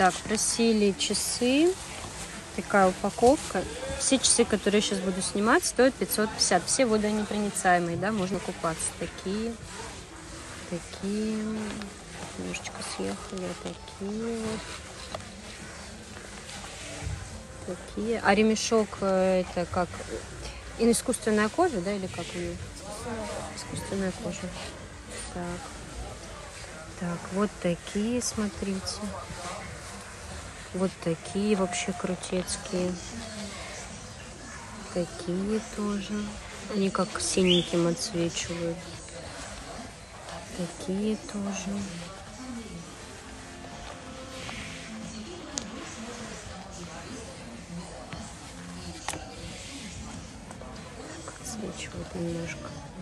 Так, просили часы. Такая упаковка. Все часы, которые я сейчас буду снимать, стоят 550. Все водонепроницаемые, да, можно купаться. Такие. Немножечко съехали. Такие вот. Такие. А ремешок это как? Искусственная кожа, да, или как у нее? Искусственная кожа. Так. Так, вот такие, смотрите. Вот такие вообще крутецкие. Такие тоже. Они как синеньким отсвечивают. Такие тоже. Так, отсвечивают немножко.